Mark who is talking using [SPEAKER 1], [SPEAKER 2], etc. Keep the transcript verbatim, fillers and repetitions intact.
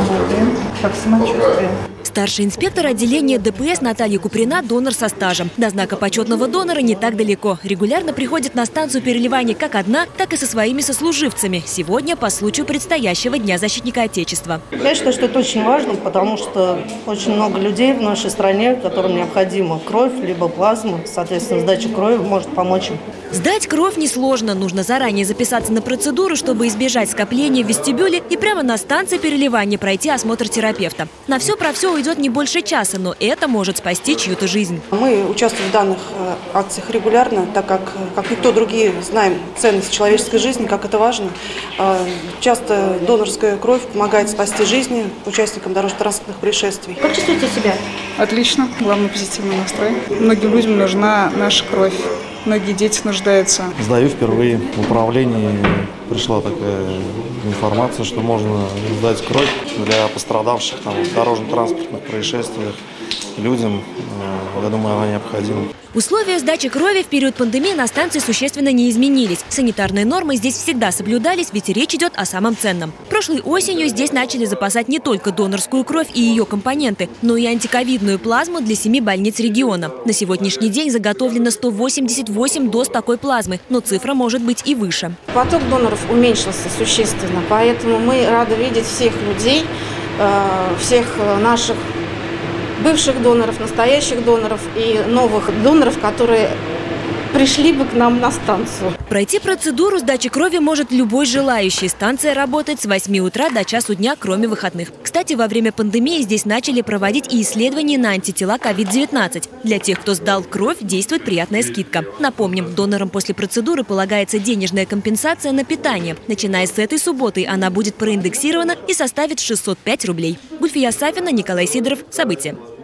[SPEAKER 1] Работаем. Как самочувствие?
[SPEAKER 2] Старший инспектор отделения ДПС Наталья Куприна – донор со стажем. До знака почетного донора не так далеко. Регулярно приходит на станцию переливания как одна, так и со своими сослуживцами. Сегодня по случаю предстоящего Дня защитника Отечества.
[SPEAKER 3] Я считаю, что это очень важно, потому что очень много людей в нашей стране, которым необходима кровь, либо плазма. Соответственно, сдача крови может помочь им.
[SPEAKER 2] Сдать кровь несложно. Нужно заранее записаться на процедуру, чтобы избежать скопления в вестибюле и прямо на станции переливания пройти осмотр терапевта. На все про все уйдет не больше часа, но это может спасти чью-то жизнь.
[SPEAKER 4] Мы участвуем в данных акциях регулярно, так как, как никто другие, знаем ценность человеческой жизни, как это важно. Часто донорская кровь помогает спасти жизни участникам дорожно-транспортных происшествий.
[SPEAKER 5] Как чувствуете себя?
[SPEAKER 6] Отлично, главное позитивный настрой. Многим людям нужна наша кровь. Многие дети нуждаются.
[SPEAKER 7] Сдаю впервые. В управлении пришла такая информация, что можно сдать кровь для пострадавших там, в дорожно-транспортных происшествиях людям. Я думаю, она необходима.
[SPEAKER 2] Условия сдачи крови в период пандемии на станции существенно не изменились. Санитарные нормы здесь всегда соблюдались, ведь речь идет о самом ценном. Прошлой осенью здесь начали запасать не только донорскую кровь и ее компоненты, но и антиковидную плазму для семи больниц региона. На сегодняшний день заготовлено сто восемьдесят восемь доз такой плазмы, но цифра может быть и выше.
[SPEAKER 5] Поток доноров уменьшился существенно, поэтому мы рады видеть всех людей, всех наших бывших доноров, настоящих доноров и новых доноров, которые пришли бы к нам на станцию.
[SPEAKER 2] Пройти процедуру сдачи крови может любой желающий. Станция работает с восьми утра до часу дня, кроме выходных. Кстати, во время пандемии здесь начали проводить и исследования на антитела ковид девятнадцать. Для тех, кто сдал кровь, действует приятная скидка. Напомним, донорам после процедуры полагается денежная компенсация на питание. Начиная с этой субботы она будет проиндексирована и составит шестьсот пять рублей. Гульфия Сафина, Николай Сидоров. События.